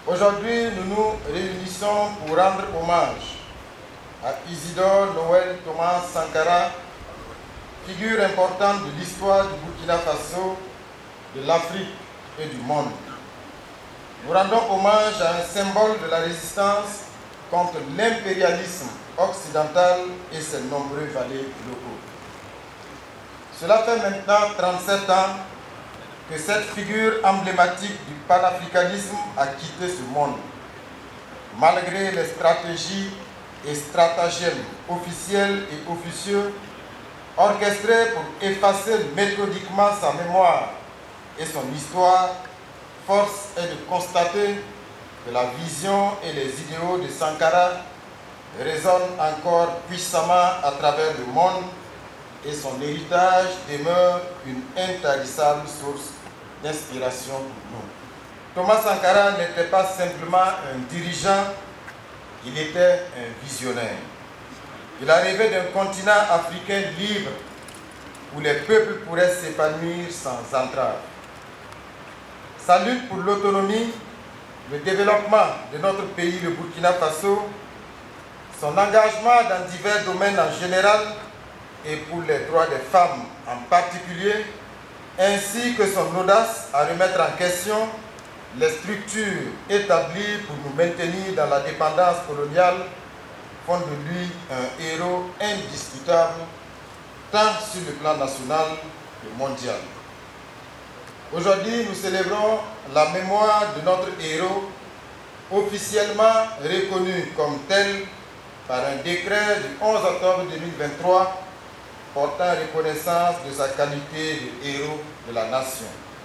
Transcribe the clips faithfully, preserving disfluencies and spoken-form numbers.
Aujourd'hui, nous nous réunissons pour rendre hommage à Isidore Noël Thomas Sankara, figure importante de l'histoire du Burkina Faso, de l'Afrique et du monde. Nous rendons hommage à un symbole de la résistance contre l'impérialisme occidental et ses nombreux valets locaux. Cela fait maintenant trente-sept ans que cette figure emblématique du panafricanisme a quitté ce monde. Malgré les stratégies et stratagèmes officiels et officieux orchestrés pour effacer méthodiquement sa mémoire et son histoire, force est de constater que la vision et les idéaux de Sankara résonnent encore puissamment à travers le monde et son héritage demeure une intarissable source d'inspiration pour nous. Thomas Sankara n'était pas simplement un dirigeant, il était un visionnaire. Il arrivait d'un continent africain libre où les peuples pourraient s'épanouir sans entrave. Sa lutte pour l'autonomie, le développement de notre pays, le Burkina Faso, son engagement dans divers domaines en général et pour les droits des femmes en particulier, ainsi que son audace à remettre en question les structures établies pour nous maintenir dans la dépendance coloniale, font de lui un héros indiscutable, tant sur le plan national que mondial. Aujourd'hui, nous célébrons la mémoire de notre héros, officiellement reconnu comme tel par un décret du onze octobre deux mille vingt-trois portant reconnaissance de sa qualité de héros de la nation.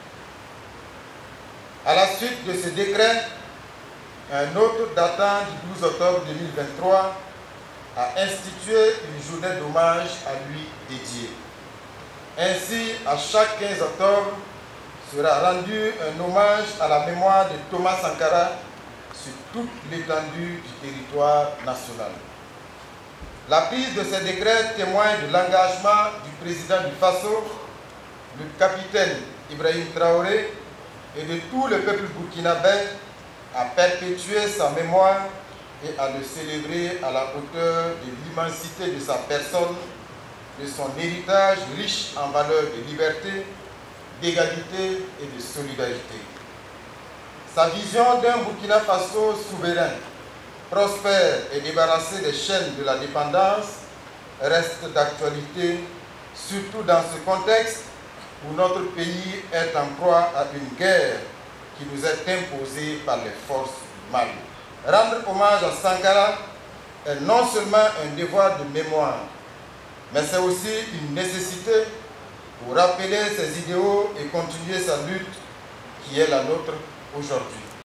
À la suite de ce décret, un autre datant du douze octobre deux mille vingt-trois a institué une journée d'hommage à lui dédiée. Ainsi, à chaque quinze octobre, sera rendu un hommage à la mémoire de Thomas Sankara sur toute l'étendue du territoire national. La prise de ces décrets témoigne de l'engagement du président du Faso, le capitaine Ibrahim Traoré, et de tout le peuple burkinabé à perpétuer sa mémoire et à le célébrer à la hauteur de l'immensité de sa personne, de son héritage riche en valeurs de liberté, d'égalité et de solidarité. Sa vision d'un Burkina Faso souverain, prospère et débarrassé des chaînes de la dépendance reste d'actualité, surtout dans ce contexte où notre pays est en proie à une guerre qui nous est imposée par les forces du mal. Rendre hommage à Sankara est non seulement un devoir de mémoire, mais c'est aussi une nécessité pour rappeler ses idéaux et continuer sa lutte qui est la nôtre aujourd'hui.